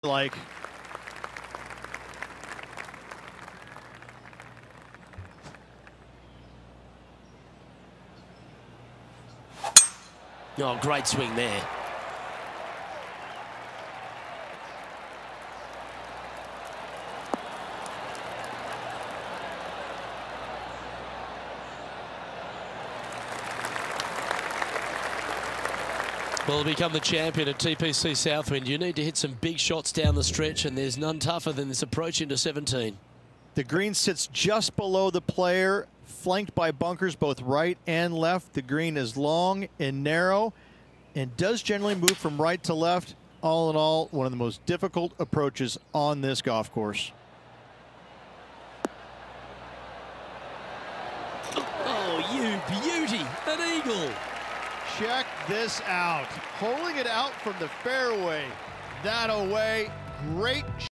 like. Oh, great swing there. Well, to become the champion at TPC Southwind, you need to hit some big shots down the stretch, and there's none tougher than this approach into 17. The green sits just below the player, flanked by bunkers both right and left. The green is long and narrow and does generally move from right to left. All in all, one of the most difficult approaches on this golf course. Oh, you beauty, an eagle. Check this out. Holding it out from the fairway. That away. Great